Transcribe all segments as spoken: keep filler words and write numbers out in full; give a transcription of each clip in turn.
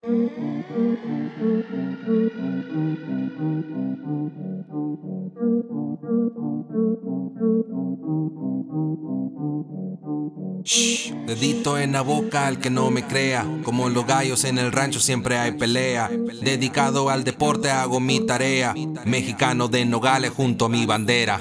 Shh, dedito en la boca al que no me crea. Como los gallos en el rancho siempre hay pelea. Dedicado al deporte hago mi tarea. Mexicano de Nogales junto a mi bandera.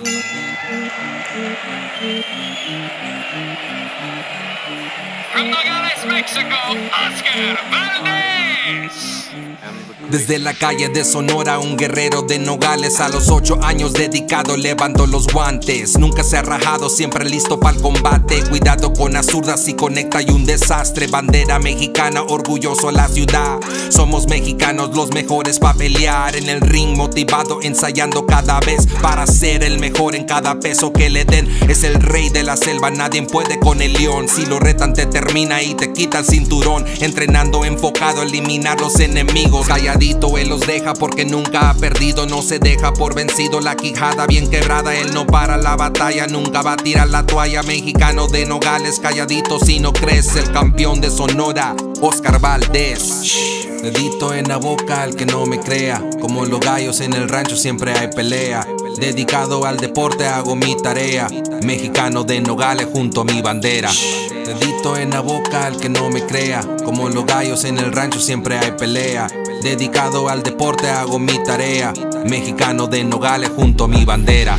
From Nogales, Mexico, Oscar Valdez. Desde la calle de Sonora, un guerrero de Nogales. A los ocho años dedicado, levanto los guantes. Nunca se ha rajado, siempre listo para el combate. Cuidado con las zurdas, si conecta y un desastre. Bandera mexicana, orgulloso a la ciudad. Somos mexicanos los mejores para pelear. En el ring motivado, ensayando cada vez para ser el mejor en cada peso que le den. Es el rey de la selva, nadie puede con el león. Si lo retan te termina y te quita el cinturón. Entrenando enfocado, eliminar los enemigos. Calladito él los deja porque nunca ha perdido. No se deja por vencido, la quijada bien quebrada. Él no para la batalla, nunca va a tirar la toalla. Mexicano de Nogales, calladito si no crees. El campeón de Sonora, Oscar Valdez. Shh, dedito en la boca al que no me crea. Como los gallos en el rancho siempre hay pelea. Dedicado al deporte hago mi tarea. Mexicano de Nogales junto a mi bandera. Shh, dedito en la boca al que no me crea. Como los gallos en el rancho siempre hay pelea. Dedicado al deporte hago mi tarea. Mexicano de Nogales junto a mi bandera.